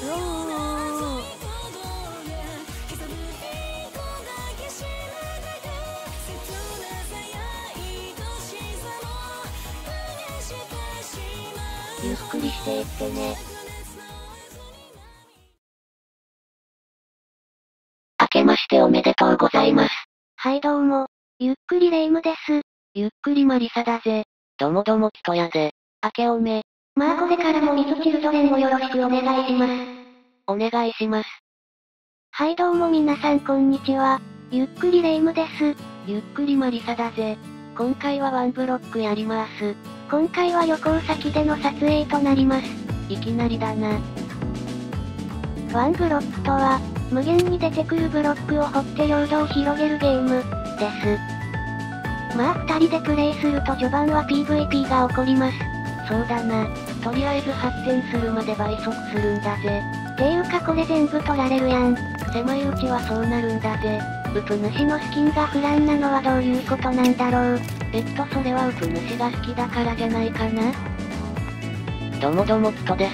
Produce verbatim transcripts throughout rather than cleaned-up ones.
うおー。 ゆっくりしていってね。明けましておめでとうございます。 はいどうも。ゆっくりレ夢ムです。 ゆっくりマリサだぜ。どもどもキトヤで。明けおめ。 まあこれからもミスチルドレンをよろしくお願いします。 お願いします。 はいどうも皆さんこんにちは。ゆっくりレ夢ムです。 ゆっくりマリサだぜ。今回はワンブロックやります。 今回は旅行先での撮影となります。 いきなりだな。 ワンブロックとは、無限に出てくるブロックを掘って領土を広げるゲーム、です。まあ二人でプレイすると序盤は ピーブイピー が起こります。 そうだな。とりあえず発展するまで倍速するんだぜ。 ていうかこれ全部取られるやん。 狭いうちはそうなるんだぜ。 ウプ主のスキンがフランなのはどういうことなんだろう。 えっとそれはウプ主が好きだからじゃないかな。どもどもキトです。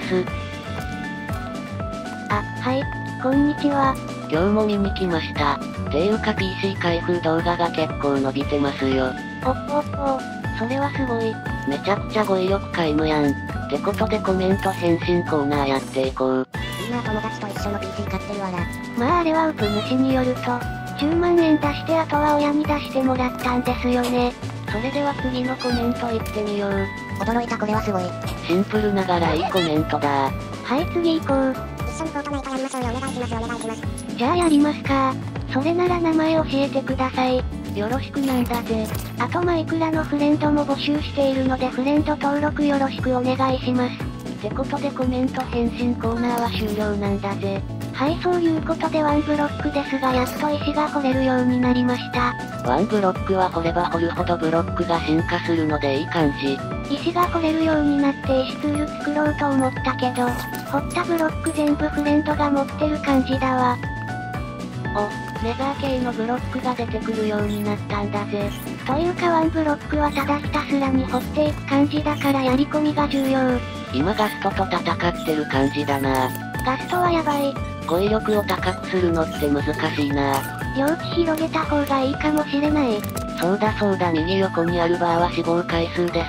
あ、はい、こんにちは。 今日も見に来ました。ていうか ピーシー 開封動画が結構伸びてますよ。 おっおっお、それはすごい。 めちゃくちゃ語彙力皆無やん。ってことでコメント返信コーナーやっていこう。 いいな友達と一緒の ピーシー 買ってるわな。 まああれはウプ主によると、じゅうまんえん出してあとは親に出してもらったんですよね。 それでは次のコメント行ってみよう。 驚いたこれはすごい。 シンプルながらいいコメントだ。 はい次行こう。 一緒にフォートナイトやりましょうよ。お願いしますお願いします。 じゃあやりますか。それなら名前教えてください。 よろしくなんだぜ。 あとマイクラのフレンドも募集しているのでフレンド登録よろしくお願いします。 ってことでコメント返信コーナーは終了なんだぜ。 はいそういうことでワンブロックですがやっと石が掘れるようになりました。 ワンブロックは掘れば掘るほどブロックが進化するのでいい感じ。 石が掘れるようになって石ツール作ろうと思ったけど、掘ったブロック全部フレンドが持ってる感じだわ。 お、レザー系のブロックが出てくるようになったんだぜ。 というかワンブロックはただひたすらに掘っていく感じだからやり込みが重要。 今ガストと戦ってる感じだな。 ガストはやばい。 語彙力を高くするのって難しいな。 領地広げた方がいいかもしれない。 そうだそうだ右横にあるバーは死亡回数です。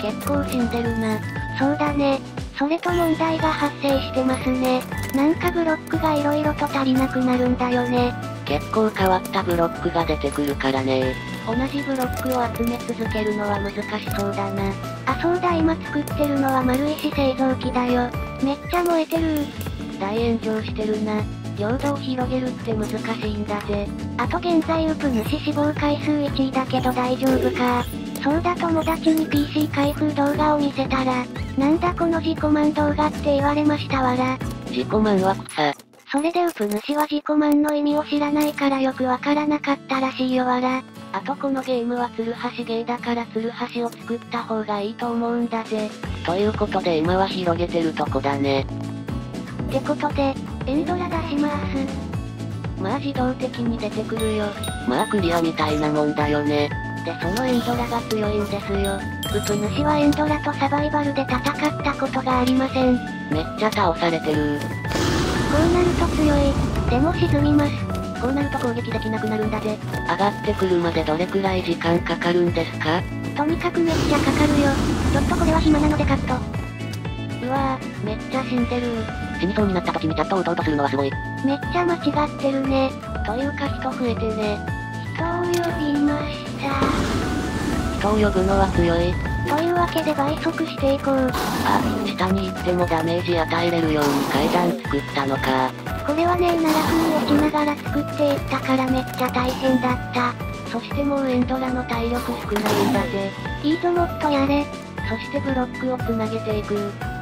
結構死んでるな。 そうだね。それと問題が発生してますね。なんかブロックが色々と足りなくなるんだよね。 結構変わったブロックが出てくるからね。同じブロックを集め続けるのは難しそうだな。 あそうだ今作ってるのは丸石製造機だよ。めっちゃ燃えてる。 大炎上してるな。領土を広げるって難しいんだぜ。 あと現在ウプ主死亡回数いちいだけど大丈夫か。そうだ友達に ピーシー 開封動画を見せたら、なんだこの自己満動画って言われましたわら。 自己満は草。 それでウプ主は自己満の意味を知らないからよくわからなかったらしいよわら。 あとこのゲームはツルハシゲーだからツルハシを作った方がいいと思うんだぜ。ということで今は広げてるとこだね。 ってことで、エンドラ出します。 まあ自動的に出てくるよ。まあクリアみたいなもんだよね。でそのエンドラが強いんですよ。 ウプ主はエンドラとサバイバルで戦ったことがありません。 めっちゃ倒されてる。 こうなると強い。でも沈みます。 こうなると攻撃できなくなるんだぜ。上がってくるまでどれくらい時間かかるんですか？ とにかくめっちゃかかるよ。ちょっとこれは暇なのでカット。 うわぁ、めっちゃ死んでる。死にそうになった時にチャットを打とうとするのはすごい。 めっちゃ間違ってるね。 というか人増えてね。 人を呼びました。 人を呼ぶのは強い。 というわけで倍速していこう。 あ、下に行ってもダメージ与えれるように階段作ったのか。 これはね奈落に落ちながら作っていったからめっちゃ大変だった。 そしてもうエンドラの体力少ないんだぜ。 いいぞもっとやれ。 そしてブロックをつなげていく。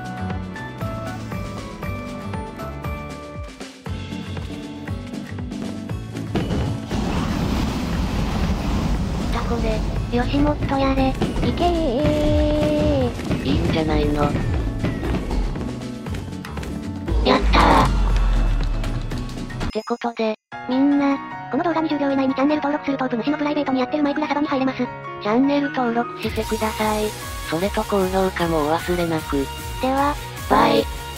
これ。 よしもっとやれ。いけー。 いいんじゃないの。やったー。ってことで、 みんな、この動画にじゅうびょう以内にチャンネル登録するとウプ主のプライベートにやってるマイクラサバに入れます。 チャンネル登録してください。それと高評価もお忘れなく。 では、 バイ。